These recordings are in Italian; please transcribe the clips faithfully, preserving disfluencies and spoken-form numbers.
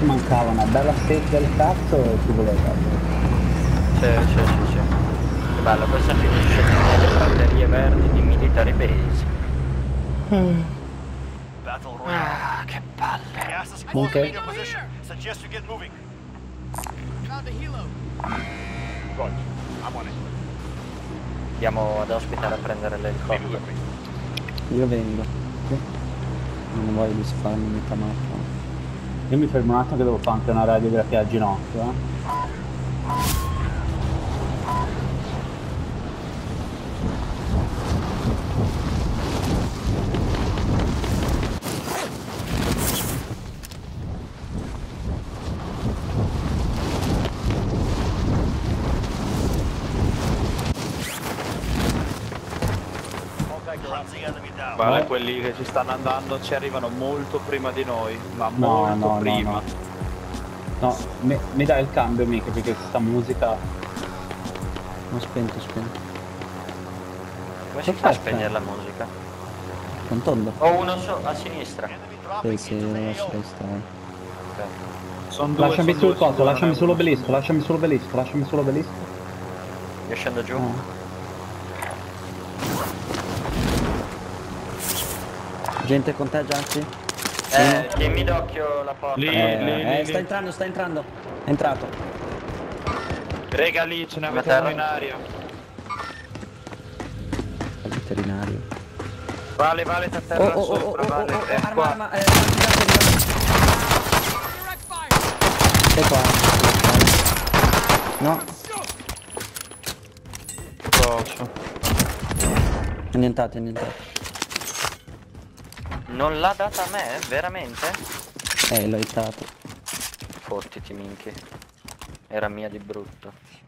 ci mancava una bella set del cazzo e ci voleva. Sì, sì, sì, sì. Che bello, questa finisce nelle praterie verdi di Military Base. Ah, che palle. Ok. Andiamo ad ospitare a prendere l'elicottero. Io vengo. Non voglio disfarmi mica mappa. Io mi fermo un attimo che devo fare anche una radiografia a ginocchio, eh. Vale, quelli che ci stanno andando ci arrivano molto prima di noi, ma No, molto no, prima. no, no. No, mi, mi dai il cambio mica perché sta musica... Ho spento, spento. Come si fa a spegnere la musica? Con tondo? Ho uno so a sinistra. Sì, sì, lo lascerei stare. Ok. Sono due, Lasciami sono sul due, coso, sono lasciami due, sull'obelisco, lasciami sull'obelisco, lasciami sull'obelisco. Io scendo giù. Ah. Gente con te, Gianci? Eh, tieni d'occhio la porta. Lì, Eh, lì, eh, lì, sta lì. entrando, sta entrando. È entrato. Rega, lì ce ne Una avete uno terra. in aria. Al veterinario. Vale, vale, sta a Oh, terra oh, oh, oh, sopra, oh, vale. oh, oh, È arma, qua. arma, eh, sei qua. No, Posso. è nientato, è nientato. Non l'ha data a me, veramente? Eh, l'ho hittato. Fottiti minchia. Era mia di brutto.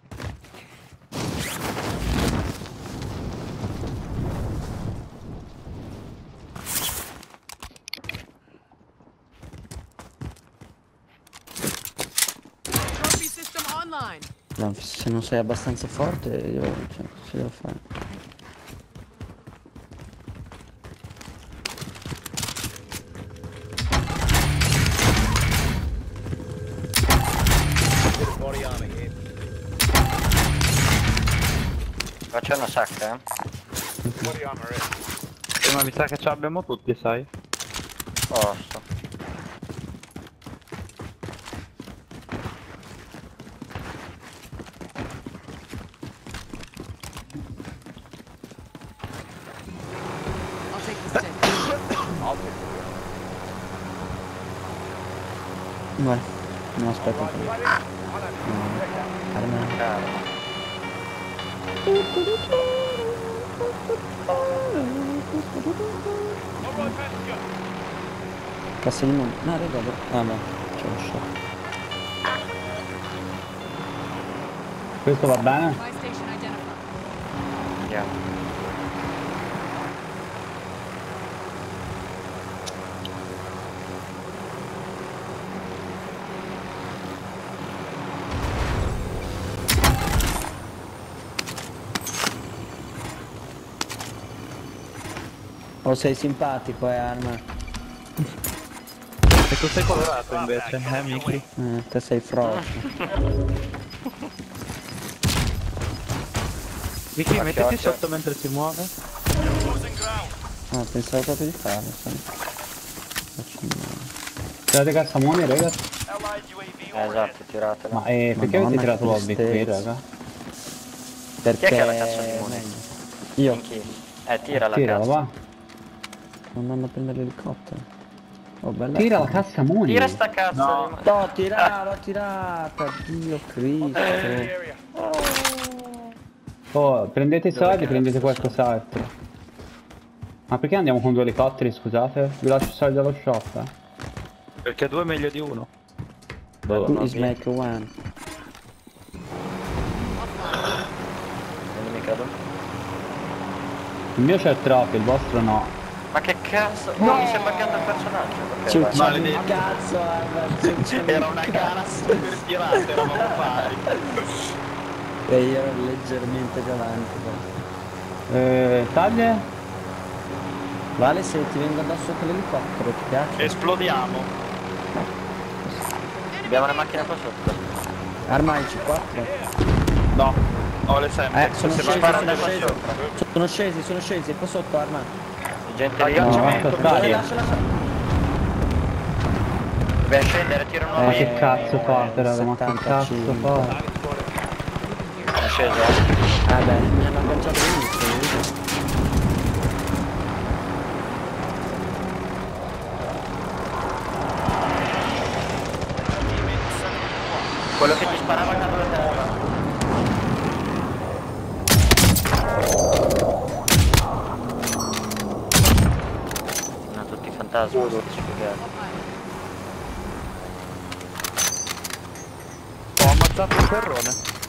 Trophy system online. No, se non sei abbastanza forte, io cioè, cosa ci devo fare? Qua c'è una sacca, eh? Eh, ma mi sa che ce l'abbiamo tutti, sai? Posto. I'll take the stick. Vai. No, aspetta un po'. No. Arma. Caro. Cassa di mondo. No, raga, ah no, c'è lo shot. Questo va bene? Buy station identified. Andiamo. Oh, sei simpatico, eh, Arma. E tu sei colorato invece, eh, Miki? Eh, te sei frocio. Miki, mettiti sotto mentre si muove. No, pensavo proprio di farlo, sai. Faccio un... Tirate cassamoni, raga. Eh, esatto, tiratela. Ma eh, perché Madonna, avete tirato che l'obby qui, tristezza. raga? Perché... Chi è che ha la cazzo di moneta? Io. Minchia. Eh, tira la Tira, cazzo. va. Sto andando a prendere l'elicottero. Oh, bella. Tira la cassamoni. Tira sta cazzo No. di moneta. No, tira, l'ho tirata. Dio Cristo. Oh, prendete i Dove soldi, cazzo prendete sono? qualcos'altro. Ma perché andiamo con due elicotteri, scusate? Vi lascio i soldi allo shop, eh. Perché due è meglio di uno. Boh, Who non is via. make one? Non mi credo. Il mio c'è il troppo, il vostro no. Ma che cazzo? Oh, mi sembra buggato il personaggio. Ok, Ci vai. uccidi il Maledetto. cazzo, Arma. Ci uccidi Era il una cazzo. gara super tirata, eravamo pari. E io ero leggermente più avanti. Però. Eh, taglie? Vale, se ti vengo addosso con l'elicottero, ti piace? Esplodiamo. Abbiamo una macchina qua sotto. Arma I C quattro. No, ho le sempre. Eh, sono Se scesi, spara sono da qua scesi. sopra. Sono scesi, sono scesi, qua sotto arma. Gente lì. No, Agganciamento, basta bisogna- stare. Lascia, lascia. Dobbiamo scendere, tiro nuovo. Eh, che cazzo fate, raga, ma che cazzo settantacinque. fate? È sceso, eh. Ah beh, mi hanno agganciato all'inizio. Quello che ti sparava è caduto a terra. No, tutti i fantasmi, non ti spiegare. Ho ammazzato un terrone.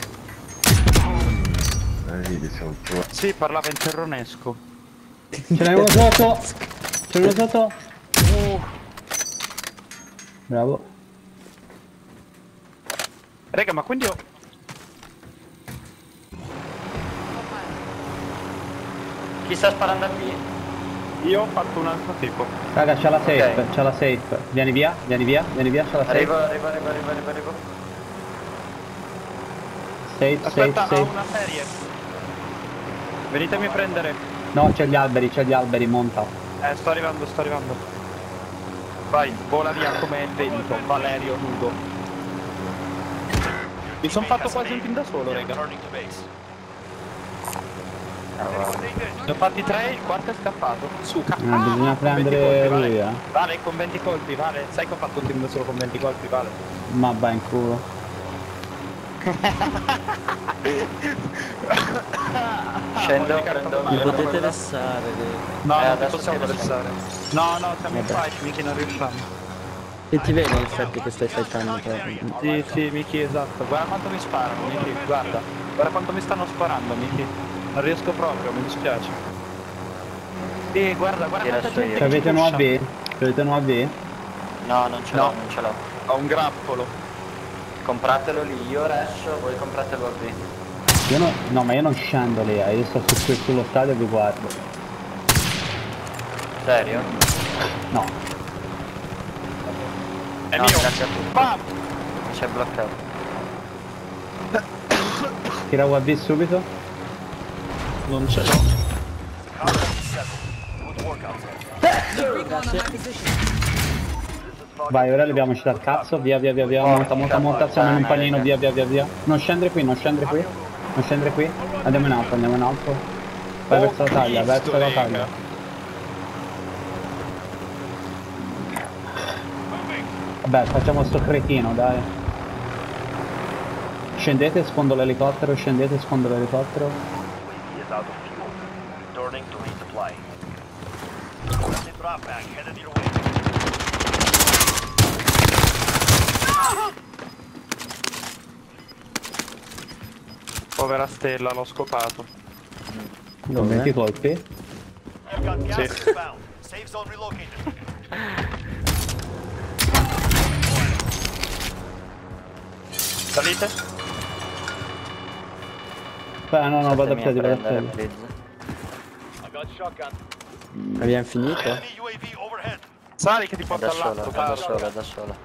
Sì, parlava in terronesco. Ce n'è uno sotto! Ce n'è uno sotto! Bravo. Raga, ma quindi ho... Chi sta sparando a chi? Io ho fatto un altro tipo. Raga, c'ha la safe, Ok. c'ha la safe. Vieni via, vieni via, vieni via, c'ha la safe. Arrivo, arrivo, arrivo, arrivo, arrivo, arrivo. Safe, safe, Aspetta, ho safe. una serie. Venitemi a prendere. No, c'è gli alberi, c'è gli alberi, monta. Eh, sto arrivando, sto arrivando. Vai, vola via come il vento, Valerio nudo. Mi sono fatto quasi un team da solo, raga. Ne ho fatti tre, il quarto è scappato. Su, Eh, bisogna prendere vale. lui, eh. Vale, con venti colpi, vale. Sai che ho fatto un team da solo con venti colpi, vale. Ma va in culo. Scendo, prendo. Mi potete restare. No, Eh, non adesso possiamo ti restare. No, no, siamo in Vabbè. fight, Miki, non riusciamo. E ti vedo in effetti che stai fightando però. Sì, sì, Miki, esatto. Guarda quanto mi sparano, Miki, guarda. Guarda quanto mi stanno sparando, Miki. Non riesco proprio, mi dispiace. E guarda, guarda Ti quanta lascio gente io. Cioè, che avete ci un pusha. A V? Avete un A V? No, non ce No. l'ho, non ce l'ho. Ho un grappolo. Compratelo lì, io rescio, voi compratelo lì. Io no, no, ma io non scendo lì, eh. Io sto su, sullo stadio e vi guardo. Serio? No. È No, mio. grazie a tutti. Bam! C'è bloccato. Tira U A V subito. Non ce l'ho. Recon on my position. Vai, ora leviamoci dal cazzo. Via, via, via, via. Monta, monta, monta. Siamo in un panino. Via, via, via, via. Non scendere qui, non scendere qui. Non scendere qui. Andiamo in alto, andiamo in alto. Vai verso la taglia, verso la taglia. Vabbè, facciamo sto cretino, dai. Scendete, sfondo l'elicottero, scendete, sfondo l'elicottero. is out of fuel. Returning to resupply. Friendly drop back headed your way. Povera stella, l'ho scopato. Con venti colpi. You've got gas Sì. inbound. Safe zone relocated. Salite? Beh, no, no, vado a Fatemi piedi, vado a prendere, piedi. please. I got shotgun. Abbiamo finito? Enemy U A V overhead. Sali che ti È porta da sola, all'alto, è da caro. sola, è da sola.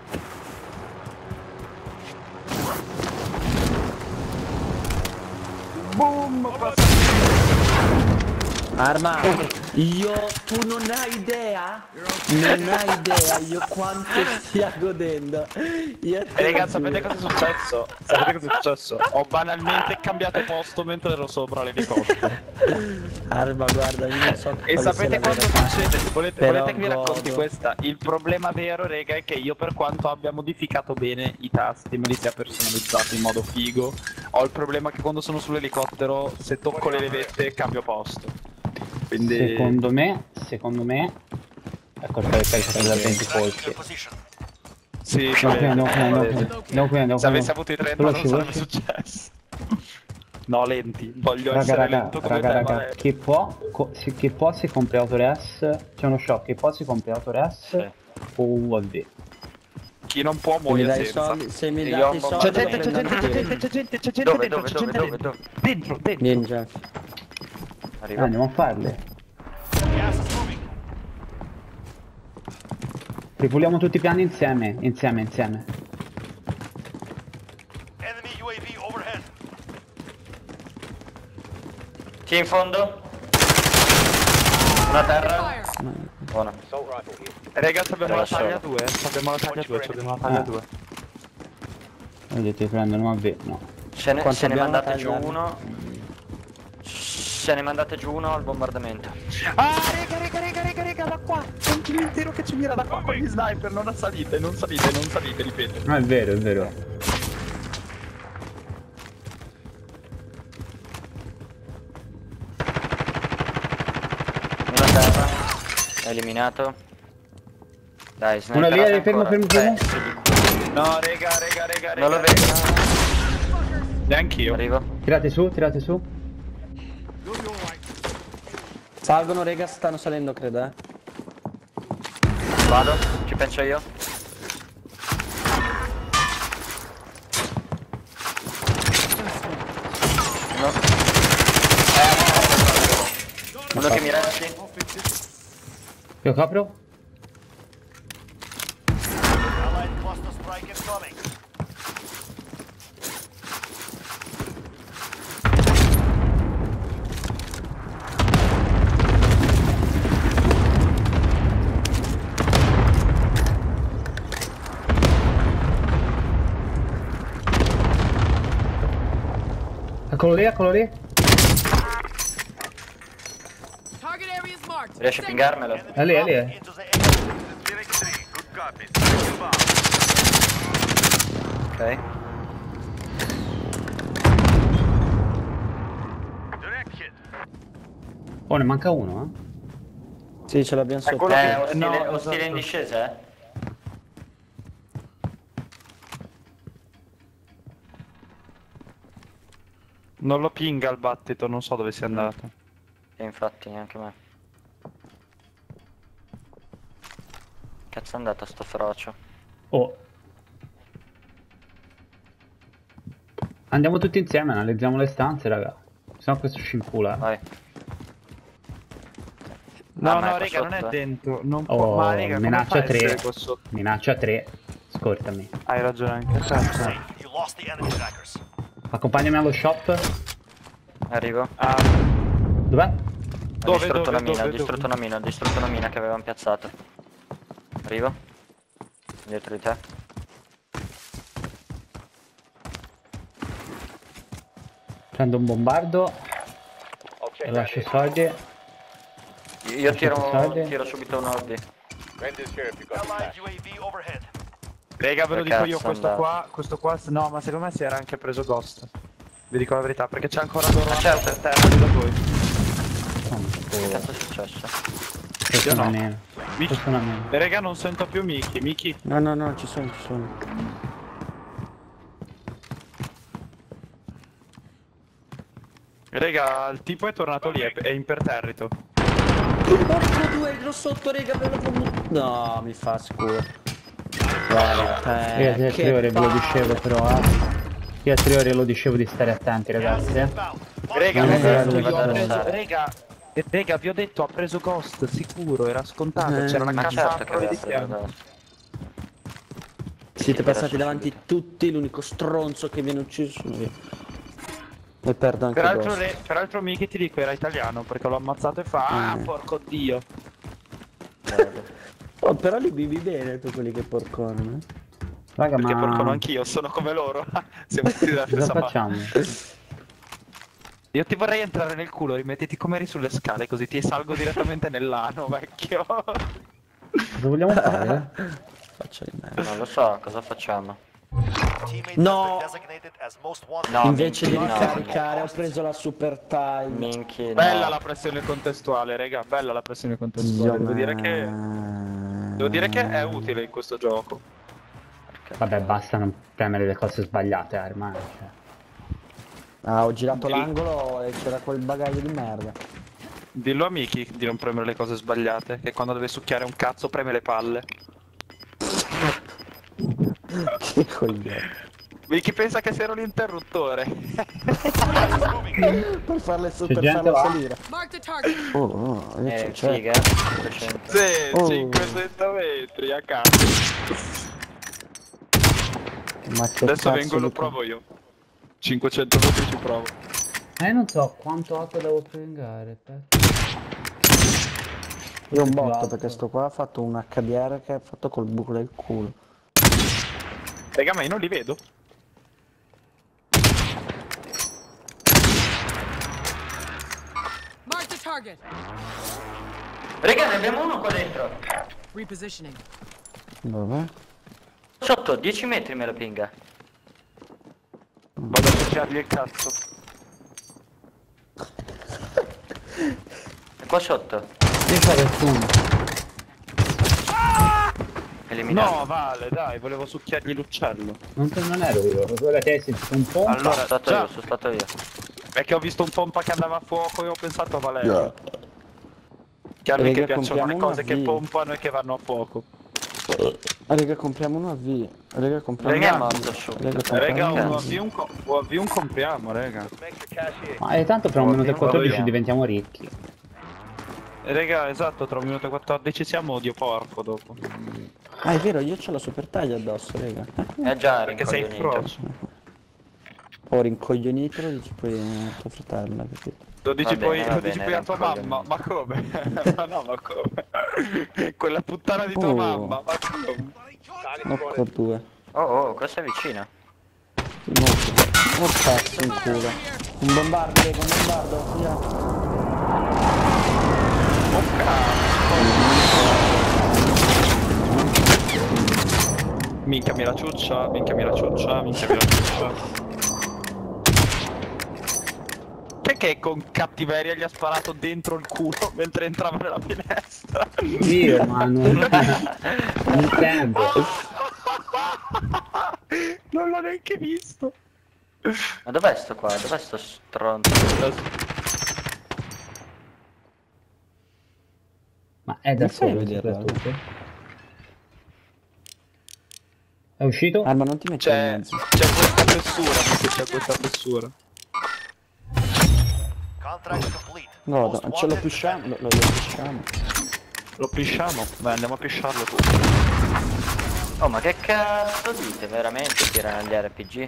Boom! Passa. Arma! Io, tu non hai idea? Non hai idea io quanto stia godendo. Io E ragazzi, sapete cosa è successo? Sapete cosa è successo? Ho banalmente cambiato posto mentre ero sopra l'elicottero. Arma, guarda, io non so E quale sapete sia la quando verità. succede? Volete, Però volete che vi racconti godo. questa? Il problema vero, rega, è che io, per quanto abbia modificato bene i tasti, me li sia personalizzati in modo figo, ho il problema che quando sono sull'elicottero, se tocco le levette, cambio posto. Quindi... Secondo me, secondo me... Ecco, per per da venti Tracking colpi. your position. Sì, Andiamo qui, andiamo qui, andiamo qui. palese. Andiamo qui, andiamo Se qui. avessi avuto i trenta Veloci, non sarebbe veloci. successo. No, lenti. Voglio Raga, essere raga, lento come raga, te, raga, Valerio. chi può, co- si, chi può si compri Autores, c'è uno shock, chi può si compri Autores Sì. o U A V. Chi non può Se mi muoia dai i senza. soldi, se mi Io dai ho i un soldi, C'è bombardato. gente, c'è gente, c'è prendo gente, c'è gente, c'è gente Dove, dentro, dove, c'è dove, gente dove, dentro. dove? Dentro, dentro. Vieni Jeff. Eh, Arriva. andiamo a farli. Gas is moving. Ripuliamo tutti i piani insieme, insieme, insieme. Chi in fondo? Una terra. Fire. Buona. Raga, ci abbiamo Era la taglia solo. due, ci abbiamo la taglia due, ci abbiamo la taglia Ah. due. Vedete, prendono ma ve- no. Se ne, Quanto se ne abbiamo mandate giù tagliato? uno. Se ne mandate giù uno al bombardamento. Ah, raga, raga, raga, raga, raga, da qua! C'è un team intero che ci mira da qua con gli sniper, non salite, non salite, non salite, ripeto. No, è vero, è vero. Una terra. Eliminato. Dai, Uno lì, sniperate fermo, ancora. fermo, fermo. Pezzi di culo. No, raga, raga, raga, raga. Non lo vedo. Neanch'io. Arrivo. Tirate su, tirate su. Salgono, rega, stanno salendo, credo, eh. Vado, ci penso io. No. Eh, uno che mi resti. Io copro. Allied cluster strike incoming. Eccolo lì, eccolo lì. Target area is marked. Riesci a Send- pingarmelo? È lì, è lì. eh. Into the area. Good copy. Ok. Direct hit. Oh, ne manca uno, eh. Sì, ce l'abbiamo È sotto. quello Eh, che ostile, no, ostile in esatto. discesa, eh? Non lo pinga il battito, non so dove sia andato. E infatti neanche me. Cazzo è andato sto frocio? Oh. Andiamo tutti insieme, analizziamo le stanze, raga. Se no questo ci incula. Vai. No, Ah, ma no, è qua raga, non è sotto, eh. dentro. Non può. Oh, Ma raga, come minaccia fa a essere tre. qua sotto? Minaccia tre. Scortami. Hai ragione anche. Cazzo. Safe. You lost the enemy trackers. Accompagnami allo shop. Arrivo. Ah, Dov'è? Ho Dove, distrutto dove, una mina, dove, ho distrutto dove? una mina, ho distrutto una mina che avevamo piazzato. Arrivo. Dietro di te. Prendo un bombardo. E lascio soldi. Io, io tiro, soldi. tiro subito un ordi. Allied U A V overhead. Raga, ve lo Che dico io, cazzo è questo andato? qua, questo qua, no, ma secondo me si era anche preso Ghost. Vi dico la verità, perché c'è ancora loro certo. per terra di da voi. Che cazzo è successo? Questo è Io una no. mena. Miki. Questo è una mena. E raga, non sento più Miki, Miki. No, no, no, ci sono, ci sono. Raga, il tipo è tornato lì, è, è imperterrito. Porco due, ero sotto, rega, ve lo provo- No, mi fa scuro. Guarda, Io a te, tre ore ve lo palle. dicevo però, eh. Io a tre ore lo dicevo di stare attenti, ragazzi, eh. Raga, Non ho è vero, detto, io ho vado a preso, alzare. raga, eh, raga, vi ho detto, ha preso Ghost, sicuro, era scontato, Eh, c'era una Ma cassa certo che a prove aveva di preso fianco. Ghost. Siete Sì, passati adesso davanti subito. tutti, l'unico stronzo che viene ucciso sono io. E perdo anche Peraltro, Ghost. re- peraltro Miki ti dico era italiano perché l'ho ammazzato e fa ah Eh. porco dio. Oh, però li vivi bene tu quelli che porcone, eh? Raga, Perché ma... porcono anch'io, sono come loro. Siamo tutti della Cosa stessa parte. facciamo? Io ti vorrei entrare nel culo, rimettiti come eri sulle scale così ti salgo direttamente nell'ano, vecchio. Cosa vogliamo fare? Faccio di merda. Non lo so, cosa facciamo? Teammates No. have been designated as most wanted. No, Invece di minchia, no. ricaricare ho preso la super time. Minchia, Bella no. la pressione contestuale, raga, bella la pressione contestuale. Devo dire che devo dire che è utile in questo gioco. Vabbè, basta non premere le cose sbagliate, eh, ormai. Cioè. Ah, ho girato Sì. l'angolo e c'era quel bagaglio di merda. Dillo a Miki di non premere le cose sbagliate, che quando deve succhiare un cazzo preme le palle. Che coglione. Miki pensa che sia un interruttore. Per farle su, C'è per gente farle là? salire. Mark the target. Oh, oh, Eh, c'è, c'è. figa, eh. trecento. Sì, Oh. cinquecento metri a caso. Ma che Adesso cazzo vengo e lo di- provo io. cinquecento metri ci provo. Eh, non so quanto alto devo pingare. Aspetta. Io un botto Esatto. perché sto qua ha fatto un H D R che ha fatto col buco del culo. Raga, ma io non li vedo. Mark the target. Raga, ne abbiamo uno qua dentro. Repositioning. Dove? Sotto, dieci metri me lo pinga. Vado a cercargli il cazzo. È qua sotto. Io c'ho nessuno. Eliminato. No, Vale, dai, volevo succhiargli l'uccello. Non, te- non ero io. Quella te sei un po'. Allora, sono stato già. io, sono stato io. Perché ho visto un pompa che andava a fuoco e ho pensato a Valerio. Che a lui Raga, che piacciono le compriamo cose una che V. pompano e che vanno a fuoco. Raga, compriamo una V. Raga, compriamo Raga, una morto V. su. Raga, Rega, compriamo un una A V un, co- un A V un compriamo, rega. Make your cash here. Ma eh, tanto tra un minuto e quattordici via. diventiamo ricchi. Rega, esatto, tra un minuto e quattordici siamo odio porco dopo. Ah, è vero, io c'ho la super taglia addosso, raga. Eh già, Perché sei rincoglionito. frocio. Ho rincoglionito, dici poi a tuo fratello, capito? Lo dici Va poi, bene, va lo dici bene, poi a tua raccogliami. mamma, ma come? ma no, ma come? Quella puttana di tua Oh. mamma, ma come? Occo due. Oh, oh, questo è vicino. Molto. Oh cazzo in culo. Un bombardo, raga, un bombardo, via. Oh cazzo! Minchiami la ciuccia, minchiami la ciuccia, minchiami la ciuccia. Perché con cattiveria gli ha sparato dentro il culo mentre entrava nella finestra? Io, ma non. Non tempo. Non l'ho neanche visto. Ma dov'è sto qua? Dov'è sto stronzo? Ma è da Mi fai solo vedere, soprattutto. È uscito? Ah, ma non ti metti in C'è, mezzo. c'è questa fessura, perché c'è questa fessura. Contract complete. No, Most no, ce lo wanted pushiamo, lo, lo pushiamo. Lo pisciamo? Beh, andiamo a pisciarlo tutti. Oh, ma che cazzo dite? Veramente tirano gli R P G?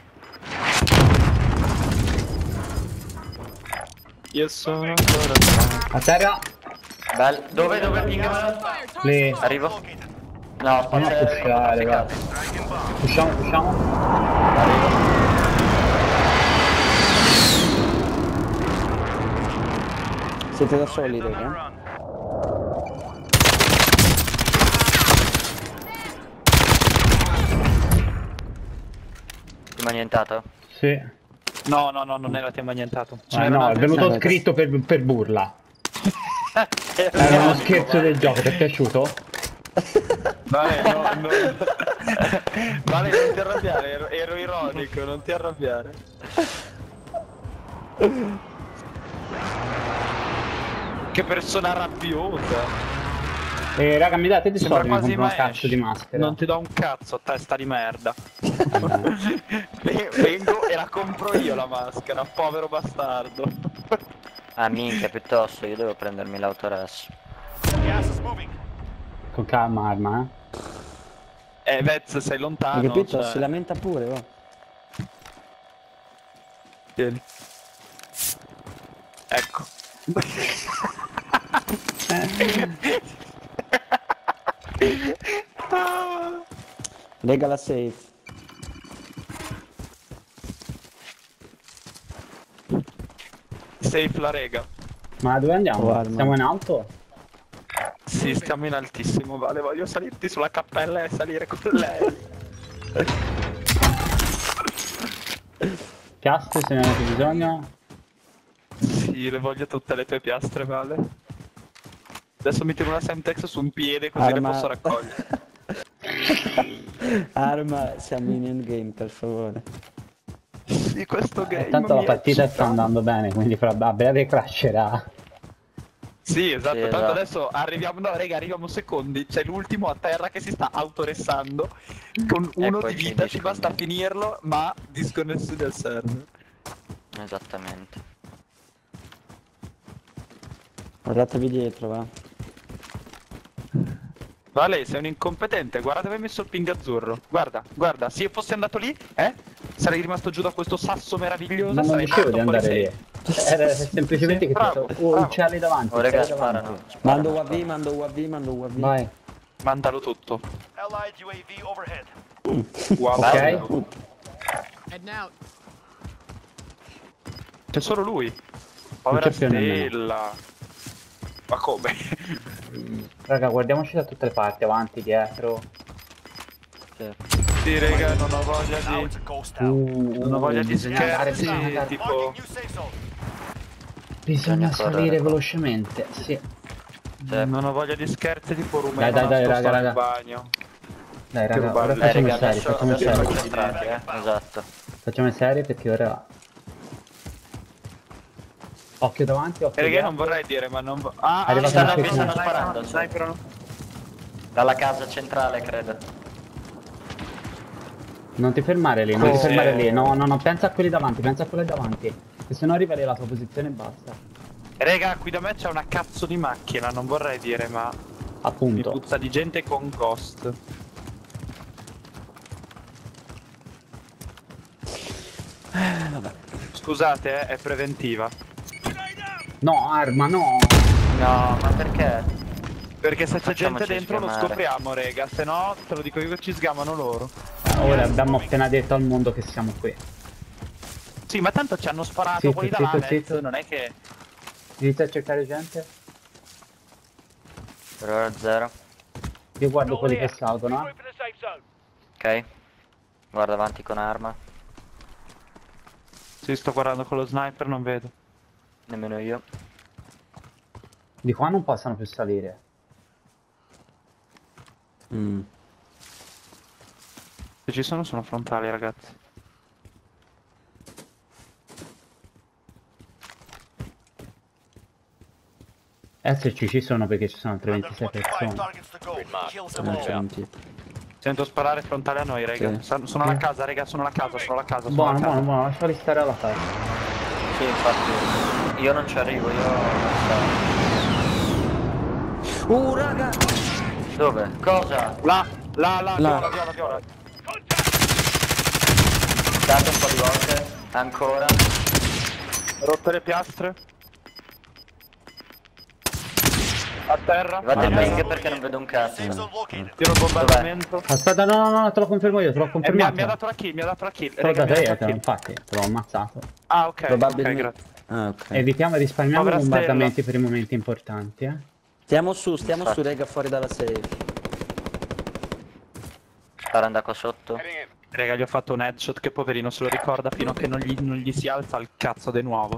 Io sono ancora qua. A terra? Bello. Dove, dove pinga? Fire, target. Lì. Arrivo? No, Andiamo a aspetta, pushare, va. Pusciamo, pusciamo. Siete da soli, raga? run. Ti manientato? Sì. No, no, no, non era tema nientato. Ce Ah, n'era no, è un'altra- venuto Vabbè, scritto per, per burla. Era uno scherzo del gioco, ti è piaciuto? Vale, no, no. Vale, non ti arrabbiare, ero, ero ironico, non ti arrabbiare. Che persona rabbiosa. E raga, mi date dei Sembra soldi, mi quasi compro una Maesh. cazzo di maschera. Non ti do un cazzo, testa di merda. Ve- Vengo e la compro io la maschera, povero bastardo. Ah, minchia, piuttosto, io devo prendermi l'autoresso. Gas is moving. Con calma, arma, eh. Eh, Vez, sei lontano. Hai capito? cioè- Si lamenta pure, oh. Tieni. Ecco. Lega la safe. Safe la rega. Ma dove andiamo? Oh, arma. Siamo in alto? Sì, stiamo in altissimo, Vale, voglio salirti sulla cappella e salire con lei. Piastre se ne avete bisogno? Sì, le voglio tutte le tue piastre, Vale. Adesso mi tiro una Semtex su un piede così Arma- le posso raccogliere. Arma, siamo in endgame, per favore. Sì, questo game Eh, tanto la mi partita eccita. sta andando bene, quindi fra a breve crasherà. Sì, esatto, Sì, tanto esatto. adesso arriviamo, no raga, arriviamo secondi, c'è l'ultimo a terra che si sta autoressando, con uno poi di ci vita, dici ci basta come- finirlo, ma disconnessi dal server. Esattamente. Guardatevi dietro, va. Vale, sei un incompetente, guarda dove hai messo il ping azzurro. Guarda, guarda, se io fossi andato lì, eh, sarei rimasto giù da questo sasso meraviglioso, Ma non sarei dicevo morto di a quale andare sei. lì. Era semplicemente che bravo, ti oh, bravo. uccelli davanti. Oh raga, uccelli davanti. sparano. Mando sparano. U A V, mando U A V, mando U A V. Vai. Mandalo tutto. Allied U A V overhead. Wow. Ok. bello. Heading out. C'è solo lui. Povera c'è più nemmeno. stella. Ma come? Raga, guardiamoci da tutte le parti, avanti, dietro. Sì, raga, non ho voglia Now di... it's a ghost town. Uh, Non ho voglia di bisogna andare, scherzi, bisogna andare. tipo... Marking new safe zone. Bisogna Bisogna correre salire qua. velocemente, sì. Cioè, Non ho voglia di scherzi tipo rumeno Dai, dai, dai, nascosto raga, nel raga. bagno. Dai raga, rubare ora le- eh facciamo raga, serie, adesso, facciamo adesso serie. concentrati, eh. Esatto. Facciamo serie perché ora... Occhio davanti, occhio E raga, io dietro. non vorrei dire, ma non... vo- Ah, Arriva ah, stanno- stanno, mi stanno sparando, Dai, sì. però... Dalla casa centrale, credo. Non ti fermare lì, non ti Oh. fermare lì. No, no, no, pensa a quelli davanti, pensa a quelli davanti. Che se no arriva lì la tua posizione e basta. Raga, qui da me c'è una cazzo di macchina, non vorrei dire, ma... Mi Appunto. puzza di gente con ghost. Scusate, eh, è preventiva. No, arma, no. No, ma perché? Perché se c'è Facciamoci gente dentro lo sgamare. scopriamo, raga. Se no, te lo dico io che ci sgamano loro. Eh, Ora abbiamo appena detto al mondo che siamo qui. Sì, ma tanto ci hanno sparato Zitto, quelli zitto, davanti. zitto. Non è che... Inizia a cercare gente. Per ora zero. Io guardo quelli che salgono, eh. Regroup in the safe zone. Ok. Guarda avanti con arma. Sì, sto guardando con lo sniper, non vedo. Nemmeno io. Di qua non possono più salire. Mm. Se ci sono, sono frontali, ragazzi. Eh se ci ci sono perché ci sono altre Under ventisei twenty-five persone. targets to go. Kill them Non c'è all. un tipo. Sento sparare frontale a noi, raga. Sì. Sa- Sono alla casa, raga, sono alla casa, sono alla casa, sono Buono, alla casa. buono, buono, lasciali stare alla casa. Sì, infatti. Io non ci arrivo, io non so. Uh, raga! Dove? Cosa? Là, là, là, Là. viola, viola, viola. Dato un po' di volte. Ancora. Rotto le piastre. A terra. Vado in Vabbè. ping perché non vedo un cazzo. Safe zone located. Tiro il bombardamento. Aspetta, no, no, no, te l'ho confermo io, te l'ho E mi, ha, confermato. mi ha dato la kill, mi ha dato la kill. Te l'ho Raga, mi data ha io, dato te la l'ho- kill. infatti, te l'ho ammazzato. Ah, ok, ok, Probabilmente. grazie. Ah, ok. Evitiamo e risparmiamo i Povera bombardamenti per i momenti importanti, eh. Stiamo su, stiamo Infatti. su, raga, fuori dalla safe. Sparando qua sotto. Raga, gli ho fatto un headshot che poverino se lo ricorda fino a che non gli, non gli si alza il cazzo di nuovo.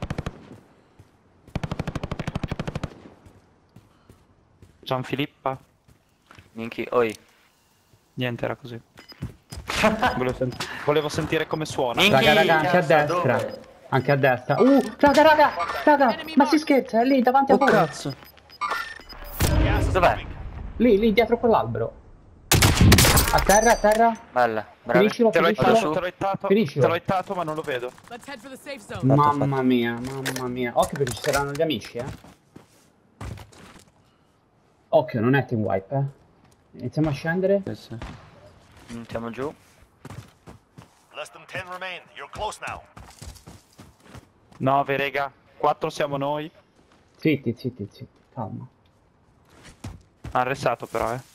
Gianfilippa? Minchi, oi. Niente, era così. Volevo, sent- volevo sentire come suona. Minchia. Raga, raga, anche a cazzo, destra. dove? Anche a destra. Uh, raga, raga, raga, ma si scherza, è lì davanti a Oh voi. cazzo! Gas is Dov'è? moving. Lì, lì, dietro quell'albero. A terra, a terra. Bella, bravi. Finiscilo, Te l'ho finiscilo. hittato, te l'ho hittato, Finiscilo. te l'ho hittato ma non lo vedo. Let's head for the safe zone. Mamma mia, mamma mia. Occhio perché ci saranno gli amici, eh. Occhio, non è team wipe, eh. Iniziamo a scendere. Sì, sì. Mettiamo giù. Less than ten remain. You're close now. nove, raga. quattro siamo noi. Zitti, zitti, zitti. Calma. Ha arrestato però, eh.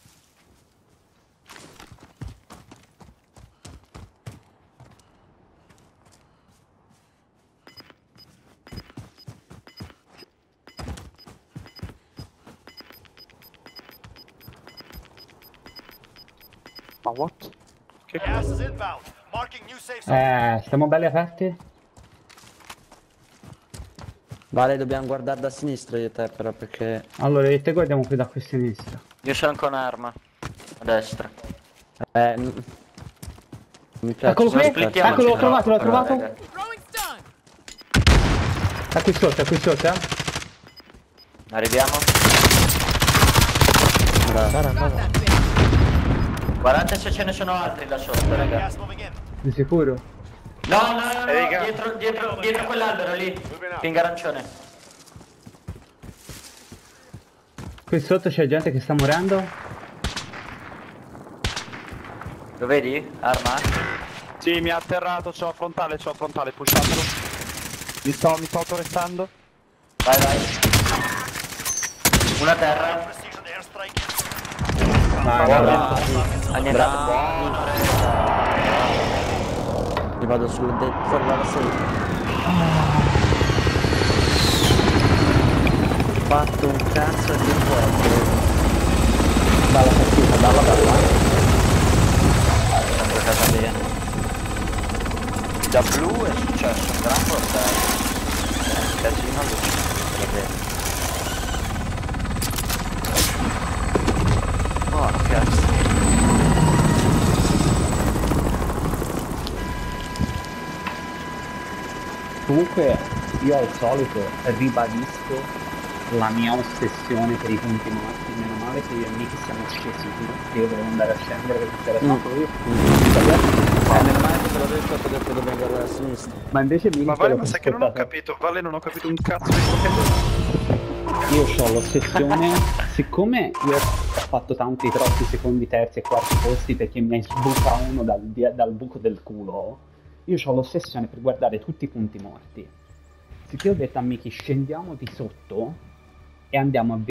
Ma what? Che Gas cazzo? is inbound. Marking new safe zone. Eh, stiamo belli aperti? Vale, dobbiamo guardare da sinistra io e te però perché... Allora, io e te guardiamo qui da qui a sinistra. Io c'ho anche un'arma. A destra. Eh... n- Non mi piace. Eccolo qui, splittiamoci, eccolo, l'ho no. trovato, l'ho Allora, trovato. raga. Throwing stun. È qui sotto, è qui sotto, eh. Arriviamo. Got that thing. Guardate se ce ne sono altri là sotto, raga. Gas moving in. Di sicuro? No, no, no, no, Raga. dietro, dietro, dietro quell'albero lì. Ping arancione. Qui sotto c'è gente che sta morendo. Lo vedi? Arma? Sì, mi ha atterrato, c'ho frontale, c'ho frontale, pushatelo. Mi sto, mi sto autorestando. Vai, vai. Una terra. Precision airstrike. Vai, Buono. vai. Annientato. Buono. Io vado sul de- fuori dalla sede. Ho fatto un cazzo di fuoco. Dalla partita, dalla dalla. Sono giocata bene. Da blu è successo un gran portato. Casino allucinante. Oh cazzo. Comunque io al solito ribadisco la mia ossessione per i punti morti, meno male che io e Nick siamo scesi qui, che io dovevo andare a scendere perché c'era stato io. Eh, meno male che te l'ho detto, ti ho detto dove andare a sinistra. Ma invece mi Ma Vale, ma sai che non ho capito? Vale, non ho capito un cazzo di quello che Io ho l'ossessione, siccome io ho fatto tanti troppi secondi, terzi e quarti posti perché mi sbuca uno dal, dal buco del culo, io ho l'ossessione per guardare tutti i punti morti. Sicché ho detto a Miki scendiamo di sotto e andiamo a